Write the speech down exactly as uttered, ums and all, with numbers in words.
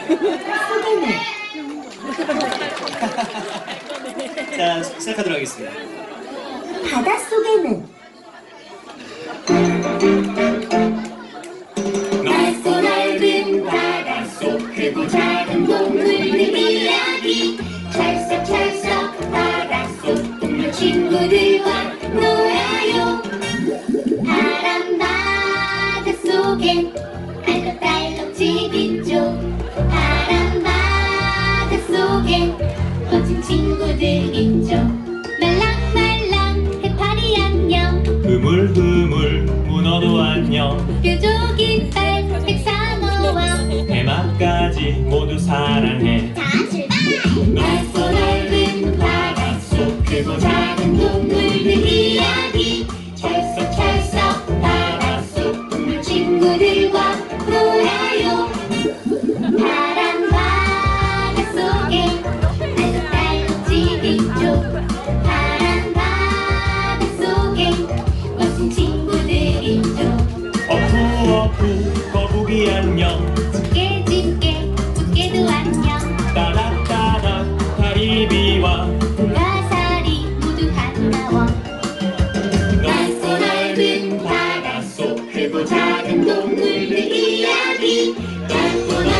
소개는 자, 시작하도록 하겠습니다. 바닷속에는 넓고 넓은 바닷속 크고 작은 동물들 이야기 찰싹찰싹 바닷속 동물 친구들과 놀아요. 파란 바닷속엔 알록달록 집 있죠. 파란 바닷속엔 멋진 친구들 있죠. 말랑말랑 해파리 안녕 흐물흐물 문어도 안녕. 뾰족 이빨 백상어와 해마까지 모두 사랑해. 다 출발! 넓고 넓은 바닷속 크고 작은 동물들 이야기 찰싹찰싹 바닷속 동물 친구들과 놀아요. 파란 바닷속에 알록달록 집 있죠. 파란 바닷속에 멋진 친구들 있죠. 어푸어푸 거북이 안녕. 집게 집게 집게도 안녕. 따닥따닥 다리비와 가사리 모두 반가워. 넓고 넓은 바닷속 크고 작은 동물들 이야기 넓고